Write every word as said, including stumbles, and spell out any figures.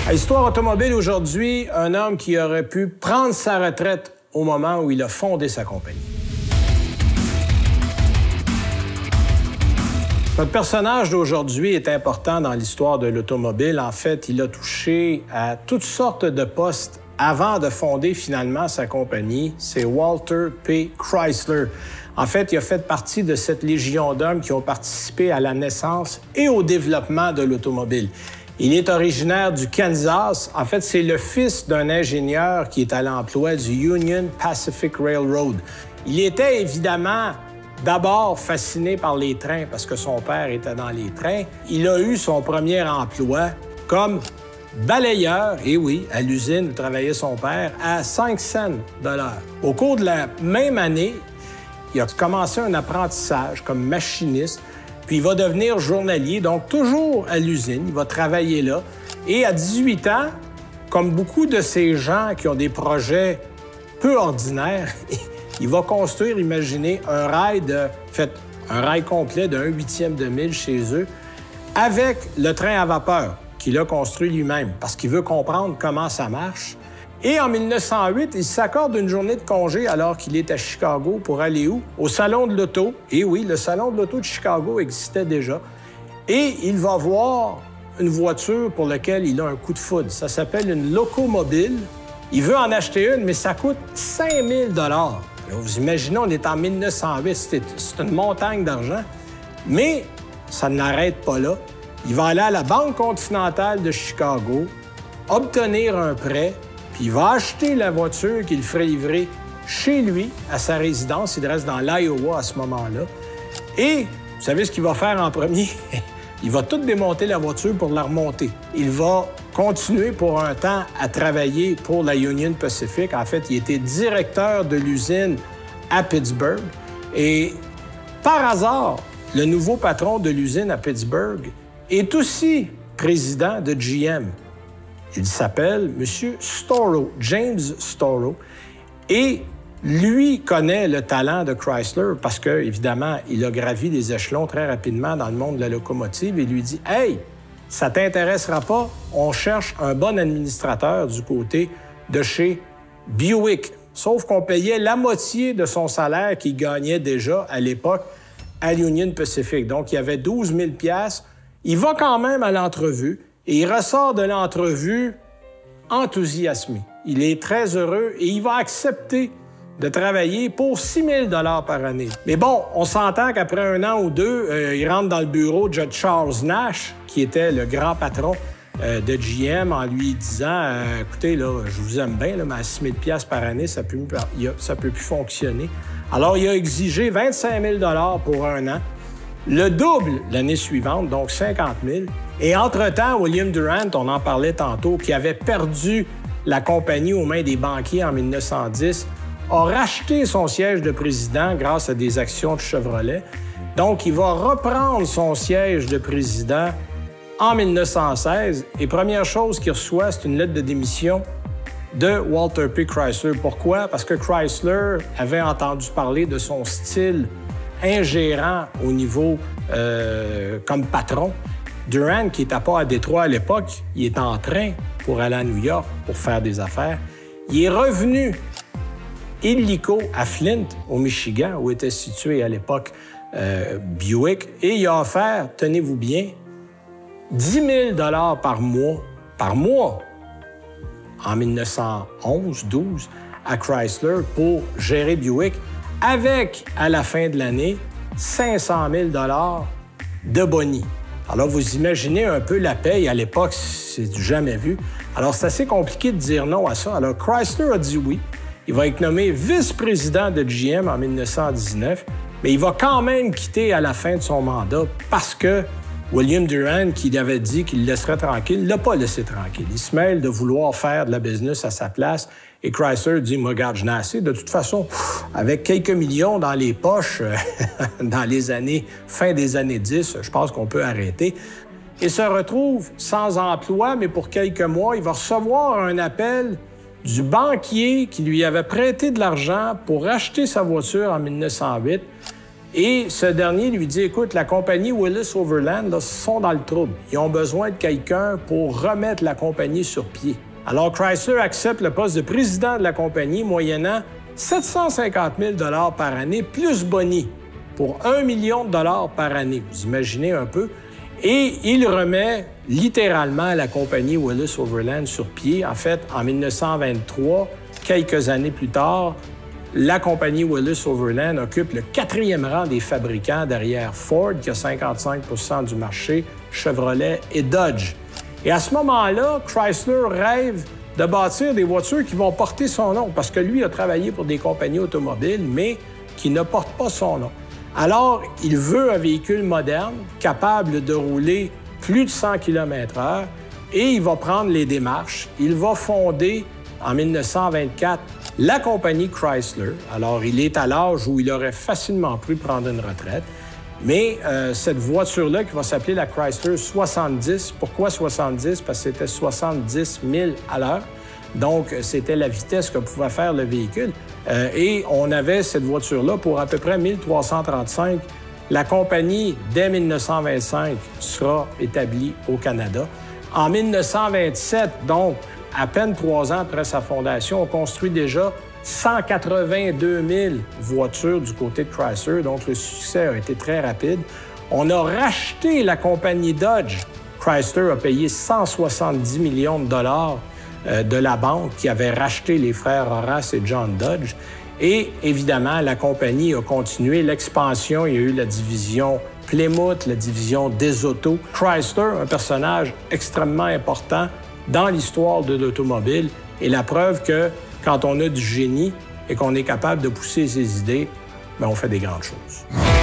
À Histoire automobile aujourd'hui, un homme qui aurait pu prendre sa retraite au moment où il a fondé sa compagnie. Notre personnage d'aujourd'hui est important dans l'histoire de l'automobile. En fait, il a touché à toutes sortes de postes avant de fonder finalement sa compagnie. C'est Walter P. Chrysler. En fait, il a fait partie de cette légion d'hommes qui ont participé à la naissance et au développement de l'automobile. Il est originaire du Kansas. En fait, c'est le fils d'un ingénieur qui est à l'emploi du Union Pacific Railroad. Il était évidemment d'abord fasciné par les trains parce que son père était dans les trains. Il a eu son premier emploi comme balayeur, et oui, à l'usine où travaillait son père, à cinq cents de l'heure. Au cours de la même année, il a commencé un apprentissage comme machiniste, puis il va devenir journalier, donc toujours à l'usine, il va travailler là. Et à dix-huit ans, comme beaucoup de ces gens qui ont des projets peu ordinaires, il va construire, imaginez, un rail de, fait, un rail complet d'un huitième de mille chez eux avec le train à vapeur qu'il a construit lui-même parce qu'il veut comprendre comment ça marche. Et en mille neuf cent huit, il s'accorde une journée de congé alors qu'il est à Chicago pour aller où? Au Salon de l'Auto. Et oui, le Salon de l'Auto de Chicago existait déjà. Et il va voir une voiture pour laquelle il a un coup de foudre. Ça s'appelle une locomobile. Il veut en acheter une, mais ça coûte cinq mille dollars. Vous imaginez, on est en mille neuf cent huit, c'est une montagne d'argent. Mais ça ne l'arrête pas là. Il va aller à la Banque continentale de Chicago, obtenir un prêt, puis il va acheter la voiture qu'il ferait livrer chez lui, à sa résidence. Il reste dans l'Iowa à ce moment-là. Et vous savez ce qu'il va faire en premier? Il va tout démonter la voiture pour la remonter. Il va continuer pour un temps à travailler pour la Union Pacific. En fait, il était directeur de l'usine à Pittsburgh. Et par hasard, le nouveau patron de l'usine à Pittsburgh est aussi président de G M. Il s'appelle M. Storrow, James Storrow. Et lui connaît le talent de Chrysler parce que, évidemment, il a gravi les échelons très rapidement dans le monde de la locomotive et lui dit « Hey, ça t'intéressera pas, on cherche un bon administrateur du côté de chez Buick. » Sauf qu'on payait la moitié de son salaire qu'il gagnait déjà à l'époque à l'Union Pacific. Donc, il y avait douze mille dollars. Il va quand même à l'entrevue et il ressort de l'entrevue enthousiasmé. Il est très heureux et il va accepter de travailler pour six mille dollars par année. Mais bon, on s'entend qu'après un an ou deux, euh, il rentre dans le bureau de Charles Nash, qui était le grand patron euh, de G M, en lui disant euh, « Écoutez, là, je vous aime bien, là, mais à six mille dollars par année, ça peut, ça peut plus fonctionner. » Alors, il a exigé vingt-cinq mille dollars pour un an, le double l'année suivante, donc cinquante mille. Et entre-temps, William Durant, on en parlait tantôt, qui avait perdu la compagnie aux mains des banquiers en mille neuf cent dix, a racheté son siège de président grâce à des actions de Chevrolet. Donc, il va reprendre son siège de président en mille neuf cent seize. Et première chose qu'il reçoit, c'est une lettre de démission de Walter P. Chrysler. Pourquoi? Parce que Chrysler avait entendu parler de son style ingérant au niveau euh, comme patron. Durant, qui n'était pas à Détroit à l'époque, il est en train pour aller à New York pour faire des affaires. Il est revenu illico à Flint, au Michigan, où était situé à l'époque euh, Buick, et il a offert, tenez-vous bien, dix mille dollars par mois, par mois, en mille neuf cent onze douze, à Chrysler pour gérer Buick, avec, à la fin de l'année, cinq cent mille dollars de boni. Alors, vous imaginez un peu la paye à l'époque, c'est du jamais vu. Alors, c'est assez compliqué de dire non à ça. Alors, Chrysler a dit oui. Il va être nommé vice-président de G M en mille neuf cent dix-neuf, mais il va quand même quitter à la fin de son mandat parce que William Durant, qui avait dit qu'il le laisserait tranquille, ne l'a pas laissé tranquille. Il se mêle de vouloir faire de la business à sa place. Et Chrysler dit, moi, regarde, je n'ai assez. De toute façon, avec quelques millions dans les poches, dans les années, fin des années dix, je pense qu'on peut arrêter. Il se retrouve sans emploi, mais pour quelques mois, il va recevoir un appel du banquier qui lui avait prêté de l'argent pour acheter sa voiture en mille neuf cent huit. Et ce dernier lui dit, écoute, la compagnie Willis Overland là, sont dans le trouble. Ils ont besoin de quelqu'un pour remettre la compagnie sur pied. Alors Chrysler accepte le poste de président de la compagnie moyennant sept cent cinquante mille dollars par année plus boni pour un million de dollars par année. Vous imaginez un peu? Et il remet littéralement la compagnie Willis Overland sur pied. En fait, en mille neuf cent vingt-trois, quelques années plus tard, la compagnie Willis Overland occupe le quatrième rang des fabricants derrière Ford, qui a cinquante-cinq pour cent du marché, Chevrolet et Dodge. Et à ce moment-là, Chrysler rêve de bâtir des voitures qui vont porter son nom, parce que lui a travaillé pour des compagnies automobiles, mais qui ne portent pas son nom. Alors, il veut un véhicule moderne, capable de rouler plus de cent kilomètres heure, et il va prendre les démarches. Il va fonder, en mille neuf cent vingt-quatre, la compagnie Chrysler. Alors, il est à l'âge où il aurait facilement pu prendre une retraite. Mais euh, cette voiture-là, qui va s'appeler la Chrysler soixante-dix, pourquoi soixante-dix? Parce que c'était soixante-dix mille à l'heure. Donc, c'était la vitesse que pouvait faire le véhicule. Euh, et on avait cette voiture-là pour à peu près mille trois cent trente-cinq. La compagnie, dès mille neuf cent vingt-cinq, sera établie au Canada. En mille neuf cent vingt-sept, donc, à peine trois ans après sa fondation, on construit déjà cent quatre-vingt-deux mille voitures du côté de Chrysler, donc le succès a été très rapide. On a racheté la compagnie Dodge. Chrysler a payé cent soixante-dix millions de dollars euh, de la banque qui avait racheté les frères Horace et John Dodge. Et évidemment, la compagnie a continué l'expansion. Il y a eu la division Plymouth, la division des autos. Chrysler, un personnage extrêmement important dans l'histoire de l'automobile, et la preuve que quand on a du génie et qu'on est capable de pousser ses idées, bien, on fait des grandes choses.